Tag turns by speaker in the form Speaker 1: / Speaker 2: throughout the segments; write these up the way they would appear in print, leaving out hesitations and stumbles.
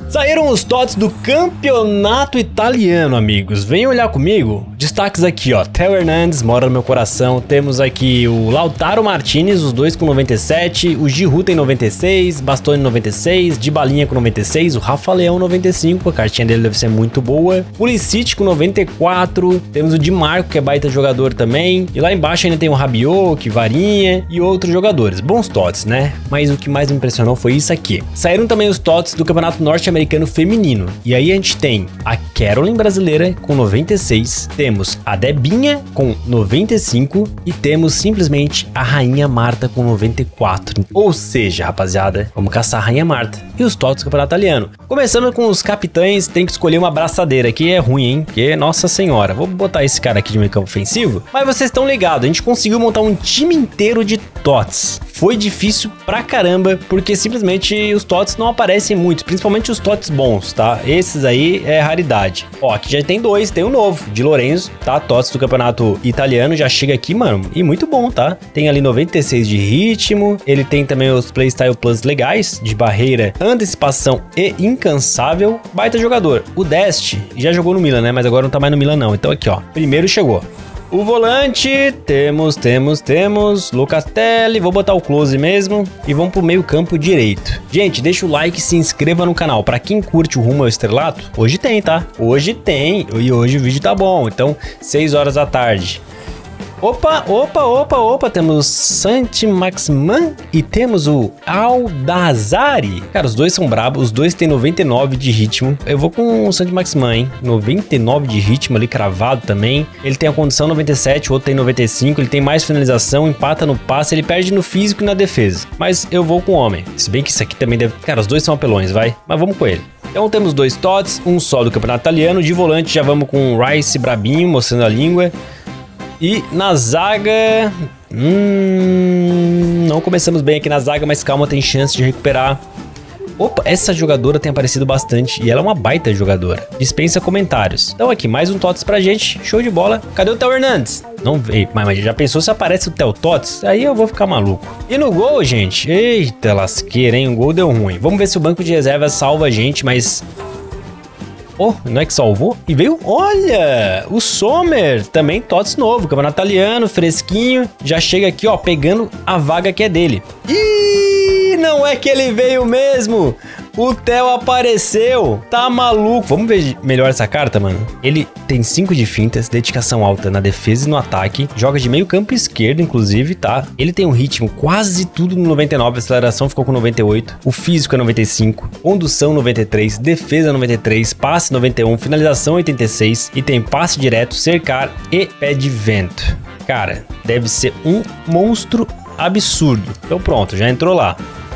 Speaker 1: Saíram os TOTS do campeonato italiano, amigos. Venham olhar comigo. Destaques aqui, ó. Theo Hernandes, mora no meu coração. Temos aqui o Lautaro Martinez, os dois com 97. O Giroud tem 96. Bastoni 96. Dybalinha com 96. O Rafa Leão 95. A cartinha dele deve ser muito boa. Pulisic com 94. Temos o Di Marco, que é baita jogador também. E lá embaixo ainda tem o Rabiot, Varinha e outros jogadores. Bons TOTS, né? Mas o que mais me impressionou foi isso aqui. Saíram também os TOTS do campeonato norte-americano feminino. E aí a gente tem a Caroline brasileira com 96, temos a Debinha com 95 e temos simplesmente a Rainha Marta com 94. Ou seja, rapaziada, vamos caçar a Rainha Marta e os TOTS do campeonato italiano. Começando com os capitães, tem que escolher uma braçadeira, que é ruim, hein? Porque, nossa senhora, vou botar esse cara aqui de meio campo ofensivo, mas vocês estão ligados, a gente conseguiu montar um time inteiro de TOTS. Foi difícil pra caramba, porque simplesmente os TOTS não aparecem muito, principalmente os TOTS bons, tá? Esses aí é raridade. Ó, aqui já tem dois, tem um novo, de Lorenzo, tá? TOTS do campeonato italiano, já chega aqui, mano, e muito bom, tá? Tem ali 96 de ritmo, ele tem também os Playstyle Plus legais, de barreira, antecipação e incansável. Baita jogador. O Dest já jogou no Milan, né? Mas agora não tá mais no Milan não, então aqui, ó, primeiro chegou. O volante, temos Locatelli, vou botar o close mesmo e vamos pro meio campo direito. Gente, deixa o like e se inscreva no canal. Pra quem curte o Rumo ao Estrelato, hoje tem, tá? Hoje tem, e hoje o vídeo tá bom, então 6 horas da tarde. Opa, temos Saint-Maximin e temos o Aldazari. Cara, os dois são brabos, os dois têm 99 de ritmo. Eu vou com o Saint-Maximin, hein? 99 de ritmo ali, cravado também. Ele tem a condição 97, o outro tem 95, ele tem mais finalização, empata no passe, ele perde no físico e na defesa. Mas eu vou com o homem, se bem que isso aqui também deve... Cara, os dois são apelões, vai? Mas vamos com ele. Então temos dois TOTS, um só do campeonato italiano. De volante já vamos com o Rice brabinho, mostrando a língua. E na zaga, não começamos bem aqui na zaga, mas calma, tem chance de recuperar. Opa, essa jogadora tem aparecido bastante e ela é uma baita jogadora. Dispensa comentários. Então aqui, mais um TOTS pra gente, show de bola. Cadê o Theo Hernandes? Não veio, mas já pensou se aparece o Theo TOTS? Aí eu vou ficar maluco. E no gol, gente? Eita lasqueira, hein? O gol deu ruim. Vamos ver se o banco de reservas salva a gente, mas... Oh, não é que salvou? E veio, olha, o Sommer, também TOTS novo, campeonato italiano, fresquinho, já chega aqui, ó, pegando a vaga que é dele. Ih, não é que ele veio mesmo, o Theo apareceu, tá maluco. Vamos ver melhor essa carta, mano. Ele tem 5 de fintas, dedicação alta na defesa e no ataque, joga de meio campo esquerdo, inclusive, tá? Ele tem um ritmo quase tudo no 99, aceleração ficou com 98, o físico é 95, condução 93, defesa 93, passe 91, finalização 86 e tem passe direto, cercar e pé de vento. Cara, deve ser um monstro absurdo. Então pronto, já entrou lá.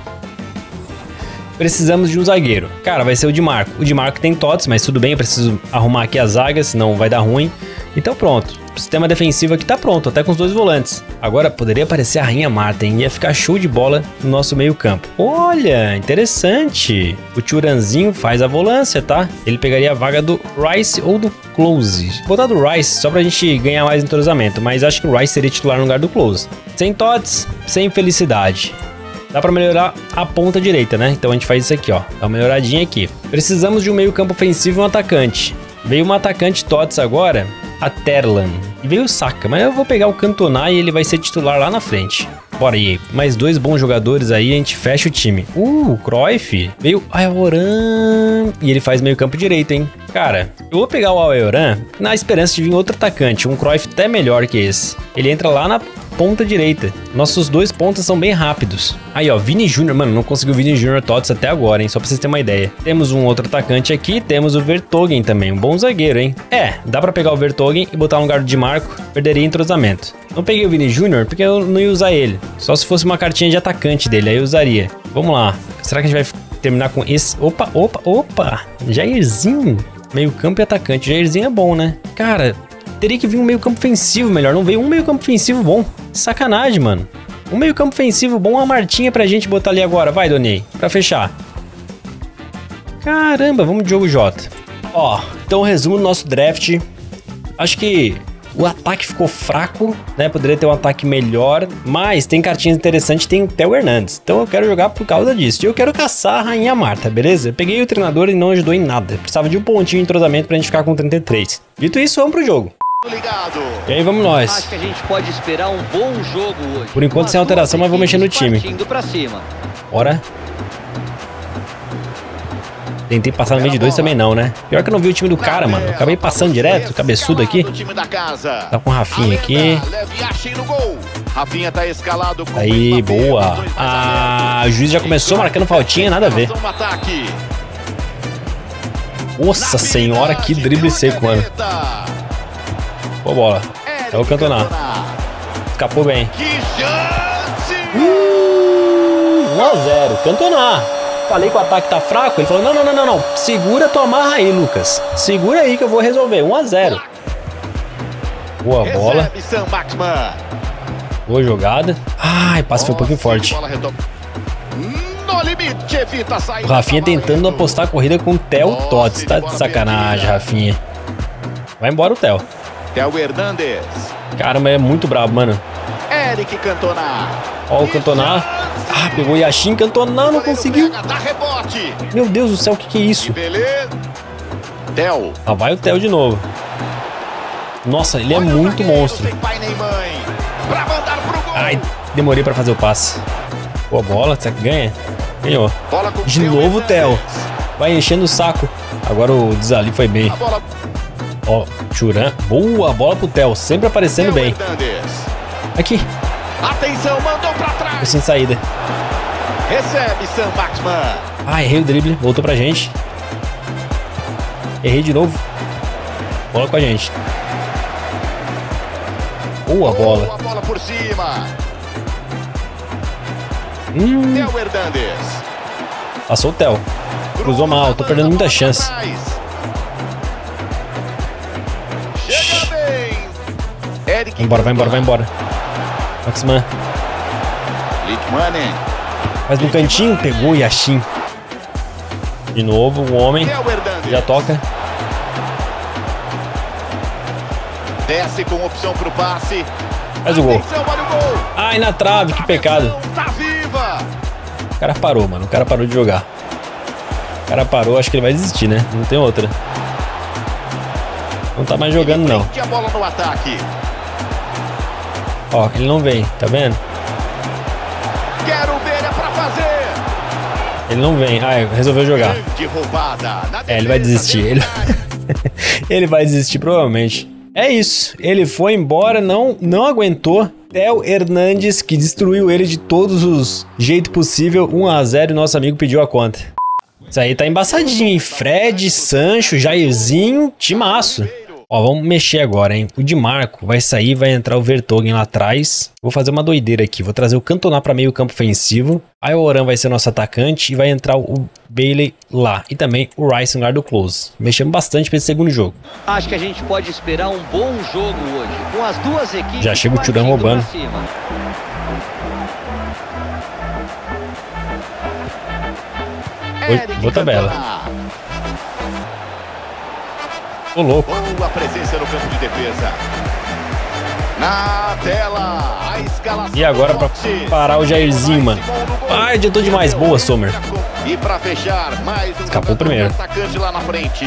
Speaker 1: Precisamos de um zagueiro. Cara, vai ser o Di Marco. O Di Marco tem TOTS, mas tudo bem, eu preciso arrumar aqui a zaga, senão vai dar ruim. Então pronto, o sistema defensivo aqui tá pronto, até com os dois volantes. Agora poderia aparecer a Rainha Marta, hein? Ia ficar show de bola no nosso meio campo. Olha, interessante. O Turanzinho faz a volância, tá? Ele pegaria a vaga do Rice ou do Close. Vou botar do Rice, só pra gente ganhar mais entrosamento, mas acho que o Rice seria titular no lugar do Close. Sem TOTS, sem felicidade. Dá pra melhorar a ponta direita, né? Então a gente faz isso aqui, ó. Dá uma melhoradinha aqui. Precisamos de um meio campo ofensivo e um atacante. Veio um atacante TOTS agora, a Terlan. E veio o Saka, mas eu vou pegar o Cantona e ele vai ser titular lá na frente. Bora aí, mais dois bons jogadores aí, a gente fecha o time. O Cruyff veio Ayoran e ele faz meio campo direito, hein? Cara, eu vou pegar o Ayoran na esperança de vir outro atacante, um Cruyff até melhor que esse. Ele entra lá na ponta direita. Nossos dois pontas são bem rápidos. Aí, ó, Vini Júnior. Mano, não conseguiu o Vini Júnior TOTS até agora, hein? Só pra vocês terem uma ideia. Temos um outro atacante aqui. Temos o Vertonghen também. Um bom zagueiro, hein? É, dá pra pegar o Vertonghen e botar no lugar do Di Marco. Perderia entrosamento. Não peguei o Vini Júnior porque eu não ia usar ele. Só se fosse uma cartinha de atacante dele, aí eu usaria. Vamos lá. Será que a gente vai terminar com esse? Opa. Jairzinho. Meio campo e atacante. Jairzinho é bom, né? Cara... Teria que vir um meio campo ofensivo melhor. Não veio um meio campo ofensivo bom. Sacanagem, mano. Um meio campo ofensivo bom, uma Martinha pra gente botar ali agora. Vai, Donei. Pra fechar. Caramba, vamos de Diogo Jota. Ó, então resumo do nosso draft. Acho que O ataque ficou fraco, né? Poderia ter um ataque melhor, mas tem cartinhas interessantes, tem o Theo Hernandes. Então eu quero jogar por causa disso. E eu quero caçar a Rainha Marta, beleza? Eu peguei o treinador e não ajudou em nada. Eu precisava de um pontinho de entrosamento pra gente ficar com 33. Dito isso, vamos pro jogo. E aí vamos nós.
Speaker 2: Acho que a gente pode esperar um bom jogo hoje.
Speaker 1: Por enquanto sem alteração, mas vou mexer no time.
Speaker 2: Pra cima.
Speaker 1: Bora. Tentei passar no meio de dois também não, né? Pior que eu não vi o time do cara, mano. Eu acabei passando direto, cabeçudo aqui. Tá com o Rafinha aqui. Aí, boa. Ah, o juiz já começou marcando faltinha, nada a ver. Nossa senhora, que drible seco, mano. Boa bola. É o Cantona. Escapou bem. 1-0. Cantona. Falei que o ataque tá fraco. Ele falou, não. Segura tua marra aí, Lucas. Segura aí que eu vou resolver. 1-0. Boa bola. Boa jogada. Ai, passe foi um pouquinho forte. O Rafinha tentando apostar a corrida com o Theo Tots. Tá de sacanagem, Rafinha. Vai embora o Theo.
Speaker 3: Theo Hernandes.
Speaker 1: Caramba, é muito brabo, mano.
Speaker 3: Eric Cantona.
Speaker 1: Ó o Cantona. Ah, pegou o Yashin. Cantona não conseguiu. Meu Deus do céu, o que é isso?
Speaker 3: Theo.
Speaker 1: Ah, vai o Theo de novo. Nossa, ele é muito monstro. Ai, demorei pra fazer o passe. Boa bola, será que ganha? Ganhou. De novo o Theo. Vai enchendo o saco. Agora o Desali foi bem. Ó, Churan. Boa bola pro Theo. Sempre aparecendo bem. Aqui.
Speaker 3: Atenção, mandou pra trás.
Speaker 1: Tô sem saída.
Speaker 3: Recebe Sam Maxman.
Speaker 1: Ah, errei o drible. Voltou pra gente. Errei de novo. Bola com a gente. Boa bola.
Speaker 3: Boa bola por cima. Theo Hernandes.
Speaker 1: Passou o Theo. Cruzou mal. Tô perdendo muita chance.
Speaker 3: Chega bem. Eric.
Speaker 1: Vai embora. Maxman.
Speaker 3: Litmanen.
Speaker 1: Faz no cantinho, pegou o Yashin. De novo, o homem. Já toca.
Speaker 3: Desce com opção pro passe.
Speaker 1: Faz o gol. Ai, na trave, que pecado.
Speaker 3: Tá viva.
Speaker 1: O cara parou, mano. O cara parou de jogar. O cara parou, acho que ele vai desistir, né? Não tem outra. Não tá mais jogando, não.
Speaker 3: A bola no ataque.
Speaker 1: Ó, ele não vem, tá vendo?
Speaker 3: Quero ver, é pra fazer.
Speaker 1: Ele não vem. Ah, resolveu jogar. É, ele vai desistir. Ele vai desistir, provavelmente. É isso. Ele foi embora, não aguentou. Theo Hernandes, que destruiu ele de todos os jeitos possíveis. 1-0 e nosso amigo pediu a conta. Isso aí tá embaçadinho, hein? Fred, Sancho, Jairzinho, timaço. Ó, vamos mexer agora, hein? O Di Marco vai sair, vai entrar o Vertonghen lá atrás. Vou fazer uma doideira aqui. Vou trazer o Cantona para meio campo ofensivo. Aí o Oran vai ser nosso atacante e vai entrar o Bailey lá. E também o Rice no lugar do Close. Mexemos bastante para esse segundo jogo.
Speaker 2: Acho que a gente pode esperar um bom jogo hoje. Com as duas equipes.
Speaker 1: Já chega o Thuram roubando. Boa tabela. Ô, louco.
Speaker 3: Boa presença no campo de defesa. Na tela, a escalação.
Speaker 1: E agora pra parar o Jairzinho, mano. Ai, adiantou demais. Boa, Sommer.
Speaker 3: E pra fechar, mais um
Speaker 1: escapou primeiro.
Speaker 3: Atacante lá na frente.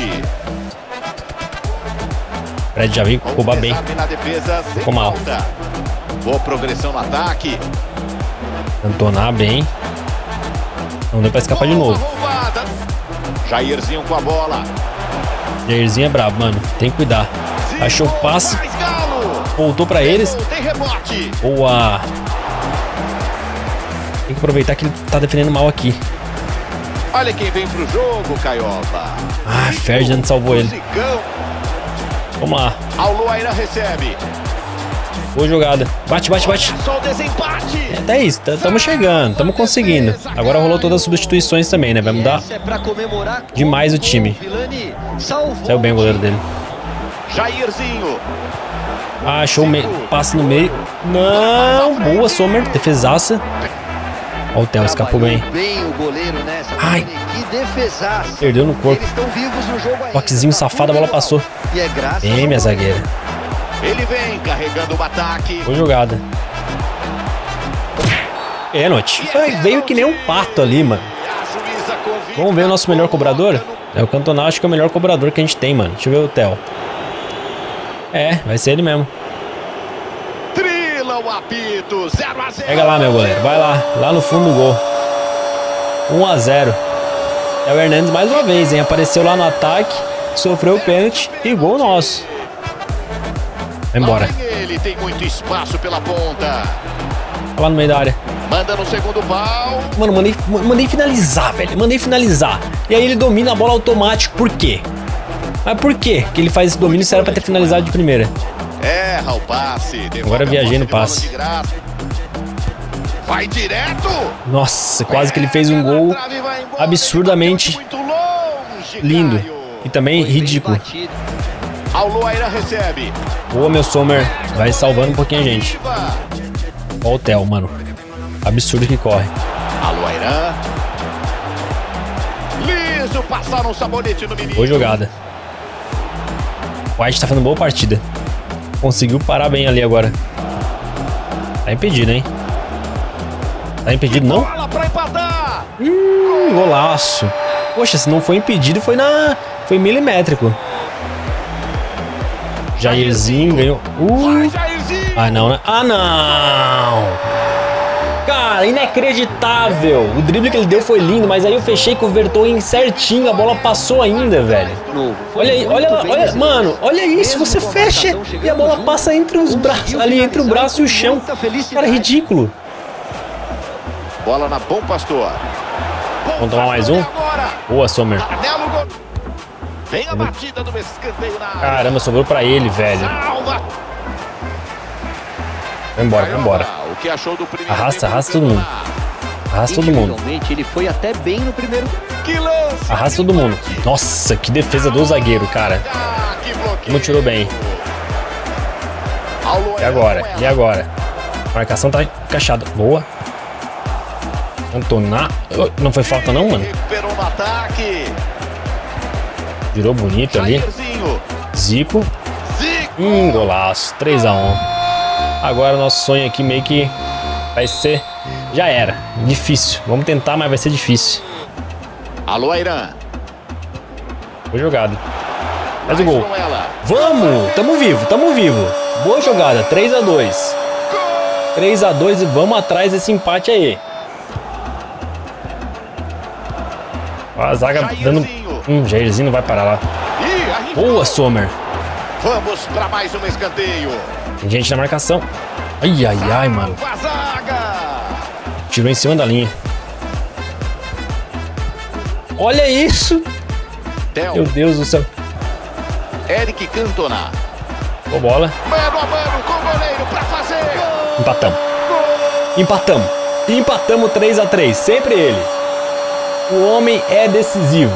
Speaker 1: Fred já veio roubar bem.
Speaker 3: Na defesa,
Speaker 1: ficou mal.
Speaker 3: Boa progressão no ataque.
Speaker 1: Cantonar bem. Não deu pra escapar de novo.
Speaker 3: Roubada. Jairzinho com a bola.
Speaker 1: Jairzinho é brabo, mano. Tem que cuidar. Achou o passe. Voltou pra eles. Boa. Tem que aproveitar que ele tá defendendo mal aqui.
Speaker 3: Olha quem vem pro jogo, Caioba.
Speaker 1: Ah, Ferdinand salvou ele. Vamos lá.
Speaker 3: Alloaira recebe.
Speaker 1: Boa jogada. Bate.
Speaker 3: Só o desempate.
Speaker 1: É isso. Estamos chegando. Estamos conseguindo. Agora rolou todas as substituições também, né? Vai mudar demais o time. Saiu bem o goleiro dele.
Speaker 3: Jairzinho.
Speaker 1: Ah, achou o meio. Passe no meio. Não. Boa, Sommer. Defesaça. Ó, o Theo escapou bem. Ai. Perdeu no corpo. Toquezinho safado, a bola passou. Bem, minha zagueira.
Speaker 3: Ele vem carregando o ataque.
Speaker 1: Boa jogada. Pênalti. Veio que nem um pato ali, mano. Vamos ver o nosso melhor cobrador? O Cantona acho que é o melhor cobrador que a gente tem, mano. Deixa eu ver o Theo. Vai ser ele mesmo.
Speaker 3: Trila o apito, 0-0.
Speaker 1: Pega lá, meu goleiro. Vai lá. Lá no fundo do gol. 1-0. É o Hernandes mais uma vez, hein? Apareceu lá no ataque, sofreu o pênalti e gol nosso. Vai embora.
Speaker 3: Ele tem muito espaço pela ponta.
Speaker 1: Lá no meio da área.
Speaker 3: Manda no segundo pau.
Speaker 1: Mano, mandei finalizar, velho. Mandei finalizar. E aí ele domina a bola automático. Por quê? Mas por quê que ele faz esse domínio se era pra ter finalizado de primeira?
Speaker 3: Erra o passe.
Speaker 1: Agora viajei no passe.
Speaker 3: Vai direto.
Speaker 1: Nossa, quase que ele fez um gol absurdamente lindo. E também ridículo.
Speaker 3: Aloairã recebe.
Speaker 1: Boa, meu Sommer. Vai salvando um pouquinho a gente. Ó o Theo, mano. Absurdo que corre.
Speaker 3: Aloairã. Liso, passaram um sabonete no menino.
Speaker 1: Boa jogada. O White tá fazendo boa partida. Conseguiu parar bem ali agora. Tá impedido, hein? Tá impedido, não? Golaço. Poxa, se não foi impedido, foi milimétrico. Jairzinho ganhou. Ah, não, né? Ah, não! Cara, inacreditável. O drible que ele deu foi lindo, mas aí eu fechei com o Vertonghen certinho. A bola passou ainda, velho. Olha aí, olha, mano, olha isso. Você fecha e a bola passa entre os braços, ali entre o braço e o chão. Cara, é ridículo.
Speaker 3: Bola na Bom Pastor.
Speaker 1: Vamos tomar mais um? Boa, Sommer.
Speaker 3: Vem a batida do escanteio na área.
Speaker 1: Caramba, sobrou pra ele, velho. Vai embora, vai embora.
Speaker 3: O que achou do primeiro?
Speaker 1: Arrasta todo mundo. Arrasta todo mundo.
Speaker 2: Ele foi até bem no primeiro.
Speaker 1: Arrasta todo mundo. Nossa, que defesa do zagueiro, cara. Como tirou bem. E agora? E agora? A marcação tá encaixada. Boa. Cantona. Não foi falta não, mano? Virou bonito ali. Zico. Golaço. 3-1. Agora nosso sonho aqui meio que vai ser... Já era. Difícil. Vamos tentar, mas vai ser difícil.
Speaker 3: Aloairã.
Speaker 1: Boa jogada. Faz o gol. Vamos! Tamo vivo, tamo vivo. Boa jogada. 3-2. 3-2 e vamos atrás desse empate aí. A zaga dando... Jairzinho não vai parar lá. Boa, Sommer.
Speaker 3: Vamos para mais um escanteio.
Speaker 1: Tem gente na marcação. Ai, ai, ai, mano. Tirou em cima da linha. Olha isso. Meu Deus do céu.
Speaker 3: Eric Cantona.
Speaker 1: Boa bola.
Speaker 3: Mano a mano com o goleiro para fazer.
Speaker 1: Empatamos. Empatamos. Empatamos 3-3. Sempre ele. O homem é decisivo.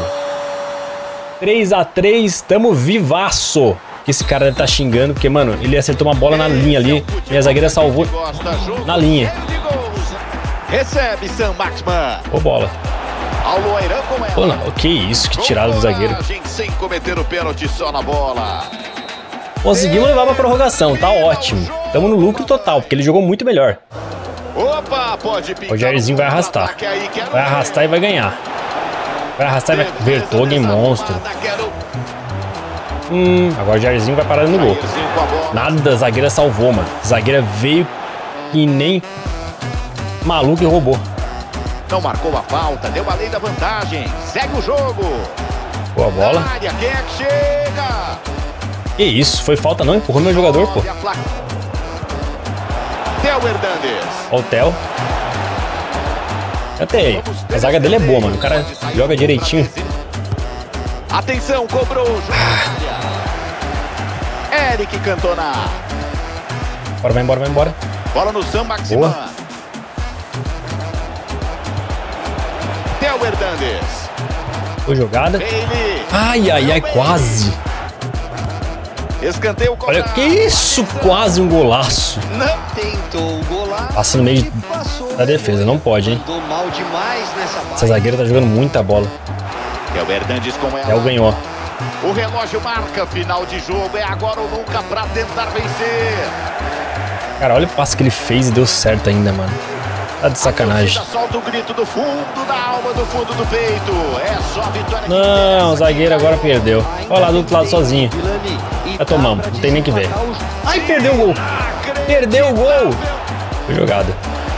Speaker 1: 3-3, tamo vivaço. Esse cara deve estar xingando, porque, mano, ele acertou uma bola na linha ali e a zagueira salvou na linha.
Speaker 3: Recebe Sam Maxman.
Speaker 1: Boa bola. Pô, não, que isso, que tirada do zagueiro.
Speaker 3: Sem cometer o pênalti só na bola.
Speaker 1: Conseguimos levar pra prorrogação, tá ótimo. Tamo no lucro total, porque ele jogou muito melhor.
Speaker 3: Opa, pode
Speaker 1: o Jairzinho vai arrastar. Vai arrastar e vai ganhar. Vai arrastar e vai... Vertonghen, monstro. Agora o Jairzinho vai parar no gol. Nada, a zagueira salvou, mano. A zagueira veio e nem maluco e roubou.
Speaker 3: Não marcou a falta, deu a lei da vantagem. Segue o jogo.
Speaker 1: Boa bola.
Speaker 3: Quem é que chega?
Speaker 1: Que isso, foi falta não? Empurrou meu jogador, pô.
Speaker 3: Theo Hernandes.
Speaker 1: Ó o Theo. Até a zaga dele é boa, mano. O cara joga direitinho.
Speaker 3: Atenção, cobrou. Eric Cantona.
Speaker 1: Bora, vai embora, vai embora.
Speaker 3: Bola no Sam Maxman. Theo Hernandes.
Speaker 1: Boa jogada. Ai, ai, ai, quase.
Speaker 3: Escanteio.
Speaker 1: Olha, que isso, quase um golaço.
Speaker 2: Não tentou o golaço.
Speaker 1: Passa no meio da defesa, não pode, hein?
Speaker 2: Mal demais nessa
Speaker 1: Essa zagueira tá jogando muita bola.
Speaker 3: Theo Hernandes com ela.
Speaker 1: Theo ganhou.
Speaker 3: O relógio marca, final de jogo, é agora ou nunca para tentar vencer.
Speaker 1: Cara, olha o passo que ele fez e deu certo ainda, mano. Tá de sacanagem.
Speaker 3: Solta o grito do fundo da alma, do fundo do peito. É só vitória.
Speaker 1: Não, o zagueiro agora perdeu. Olha lá do outro lado sozinho. Já tomamos, não tem nem que ver. Ai, perdeu o gol. Perdeu o gol. Foi jogada.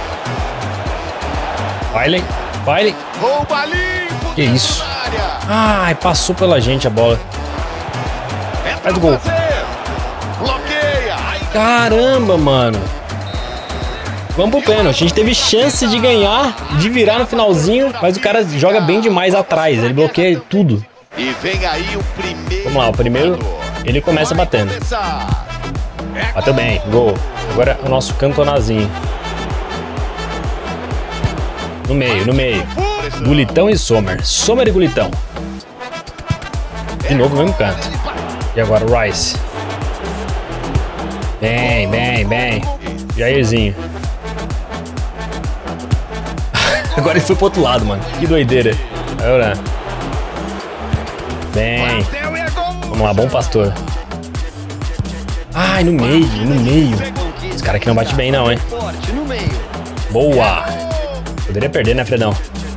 Speaker 1: Baile.
Speaker 3: Rouba limpo.
Speaker 1: Que isso? Ai, passou pela gente a bola. Faz o gol.
Speaker 3: Bloqueia.
Speaker 1: Caramba, mano. Vamos pro pênalti. A gente teve chance de ganhar, de virar no finalzinho, mas o cara joga bem demais atrás. Ele bloqueia tudo.
Speaker 3: E vem aí o primeiro.
Speaker 1: Vamos lá, o primeiro ele começa batendo. Bateu bem, gol. Agora o nosso cantonazinho. No meio. Gulitão e Sommer. Sommer e Gulitão. De novo o mesmo canto. E agora o Rice. Bem. Jairzinho. Agora ele foi pro outro lado, mano. Que doideira. Vai orar. Bem. Vamos lá, bom pastor. Ai, no meio. Esse cara aqui não bate bem não, hein. Boa. Poderia perder, né, Fredão?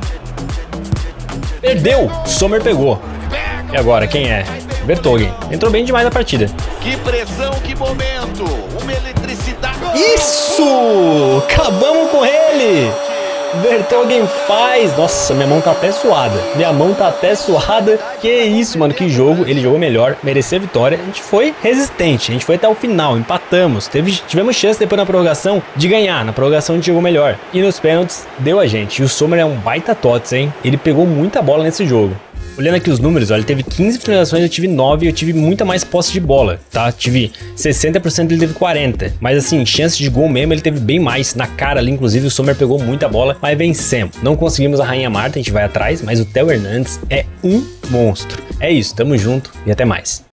Speaker 1: Perdeu. Sommer pegou. E agora, quem é? Vertonghen. Entrou bem demais na partida.
Speaker 3: Que pressão, que momento. Uma eletricidade.
Speaker 1: Isso! Acabamos com ele! Vertonghen faz. Nossa, minha mão tá até suada. Que isso, mano, que jogo. Ele jogou melhor, mereceu a vitória. A gente foi resistente, a gente foi até o final, empatamos. Tivemos chance depois na prorrogação de ganhar. Na prorrogação a gente jogou melhor. E nos pênaltis deu a gente. E o Sommer é um baita tots, hein? Ele pegou muita bola nesse jogo. Olhando aqui os números, olha, ele teve 15 finalizações, eu tive 9, eu tive muita mais posse de bola, tá? Tive 60%, ele teve 40%. Mas assim, chance de gol mesmo, ele teve bem mais. Na cara ali, inclusive, o Sommer pegou muita bola, mas vencemos. Não conseguimos a Rainha Marta, a gente vai atrás, mas o Theo Hernandes é um monstro. É isso, tamo junto e até mais.